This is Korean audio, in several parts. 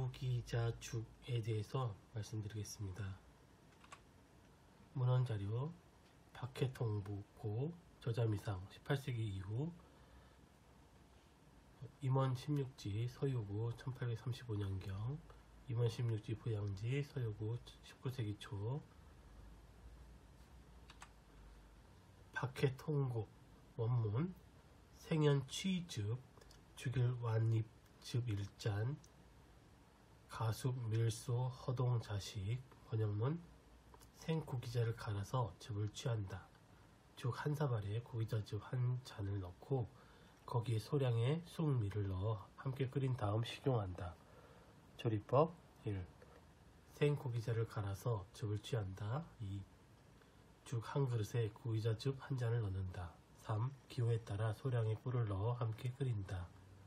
구기자죽에 대해서 말씀드리겠습니다. 문헌자료 박해통보고 저자미상 18세기 이후 임원 16지 서유구 1835년경 임원 16지 보양지 서유구 19세기 초 박해통고 원문 생연 취즙 주길 완입즙 일잔 가숙 밀소 허동 자식 번역문 생구기자를 갈아서 즙을 취한다. 죽 한 사발에 구기자즙 한 잔을 넣고 거기에 소량의 쑥밀을 넣어 함께 끓인 다음 식용한다. 조리법 1. 생구기자를 갈아서 즙을 취한다. 2. 죽 한 그릇에 구기자즙 한 잔을 넣는다. 3. 기호에 따라 소량의 꿀을 넣어 함께 끓인다.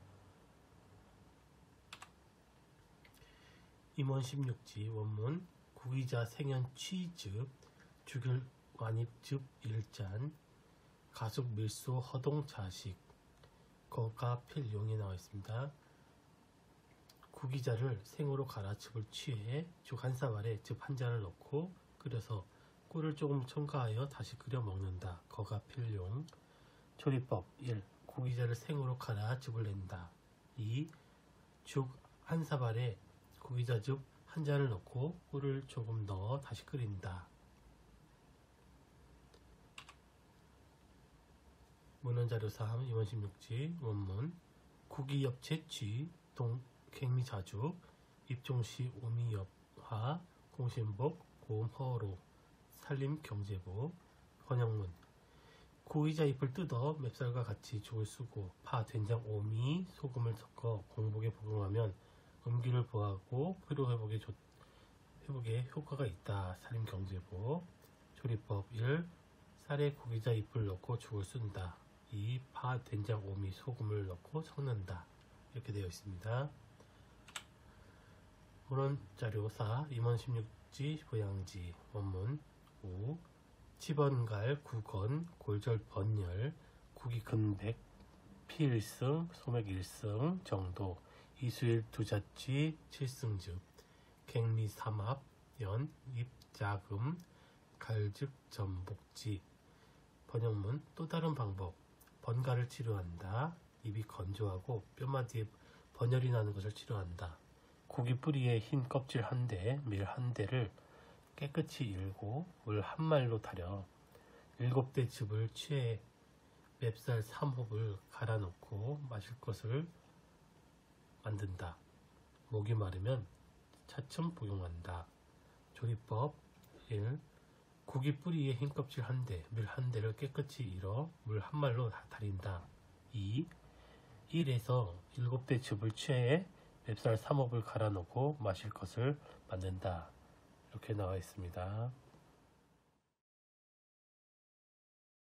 임원 16지 원문 구기자 생연 취즙 주길 완입즙 일잔 가숙 밀소 허동 자식 거가 필용이 나와 있습니다. 구기자를 생으로 갈아 즙을 취해 죽 한 사발에 즙 한 잔을 넣고 끓여서 꿀을 조금 첨가하여 다시 끓여 먹는다. 거가 필용. 조리법 1. 구기자를 생으로 갈아 즙을 낸다. 2. 죽 한 사발에 구기자즙 한 잔을 넣고 꿀을 조금 넣어 다시 끓인다. 문헌자료 3 임원 16지 원문 구기엽채취 갱미자죽 입종시 오미엽화 공신복 고음허로 산림경제부 번역문 구기자 잎을 뜯어 맵쌀과 같이 죽을 쓰고 파, 된장, 오미, 소금을 섞어 공복에 복용하면 음기를 보하고 피로회복에 효과가 있다. 산림경제부 조리법 1. 쌀에 구기자 잎을 넣고 죽을 쓴다. 2. 파, 된장, 오미, 소금을 넣고 섞는다. 이렇게 되어 있습니다. 문헌자료 4 임원 16지 보양지 원문 5. 치번갈, 구건, 골절 번열, 구기 근백, 피일승, 소맥일승 정도 이수일 두자쥐 7승즙 갱미 삼합 연 입자금 갈즉 전복지 번역문 또 다른 방법 번갈을 치료한다. 입이 건조하고 뼈마디에 번열이 나는 것을 치료한다. 고기 뿌리에 흰 껍질 한 대, 밀 한 대를 깨끗이 일고 물 한 말로 타려 7대 즙을 취해 맵쌀 3홉을 갈아 넣고 마실 것을 만든다. 목이 마르면 차츰 복용한다. 조리법 1. 고기 뿌리에 흰 껍질 한 대, 밀 한 대를 깨끗이 일어 물 한 말로 달인다. 2. 1에서 7대 즙을 취해 맵쌀 3홉을 갈아 넣고 마실 것을 만든다. 이렇게 나와 있습니다.